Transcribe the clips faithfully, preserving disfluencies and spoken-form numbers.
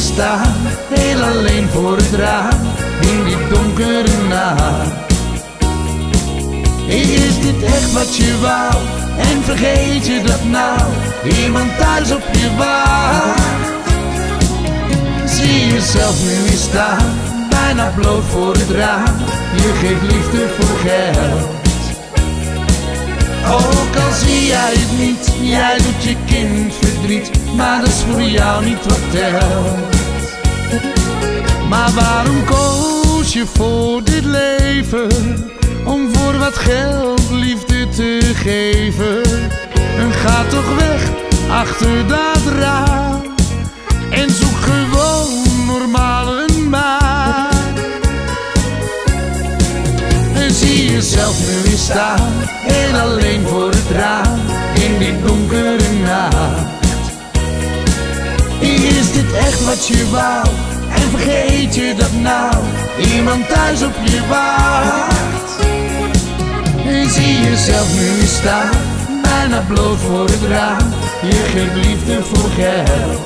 staan, heel alleen voor het raam, in die donkere nacht. Is dit echt wat je wou, en vergeet je dat nou, iemand thuis op je wacht? Zie jezelf nu weer staan, bijna bloot voor het raam, je geeft liefde voor geld. Ook al zie jij het niet, jij doet je kind verdriet, maar dat is voor jou niet wat telt. Maar waarom koos je voor dit leven, om voor wat geld liefde te geven? En ga toch weg achter dat raam, en zoek gewoon normaal een baan. En zie jezelf nu weer staan, heel alleen voor het raam, in die donkere nacht. Is dit echt wat je wou, en vergeet je dat nou, iemand thuis op je wacht? En zie jezelf nu weer staan, bijna bloot voor het raam, je geeft liefde voor geld.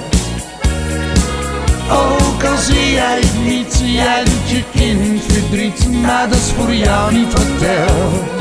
Ook al zie jij het niet, jij doet je kind verdriet, maar dat is voor jou niet wat telt.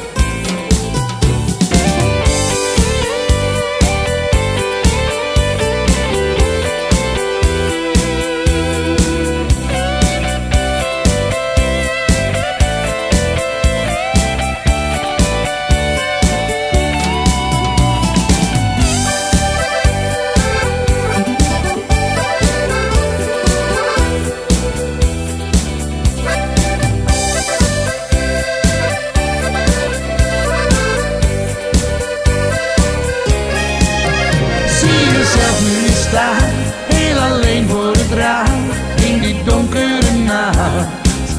Staan, heel alleen voor het raam, in die donkere nacht.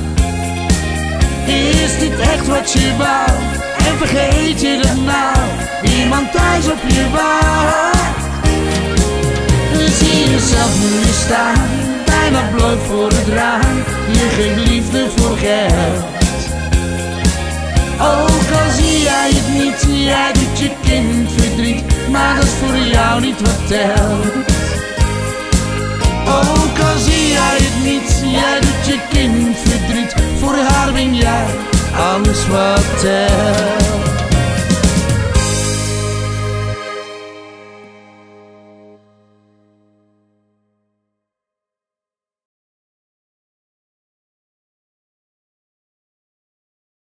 Is dit echt wat je wou, en vergeet je dat nou, iemand thuis op je wacht? Zie jezelf nu staan, bijna bloot voor het raam, je geeft liefde voor geld. Ook al zie jij het niet, jij doet je kind verdriet, maar dat is voor jou niet wat telt. Ook al zie jij het niet, jij doet je kind verdriet, voor haar ben jij alles wat telt.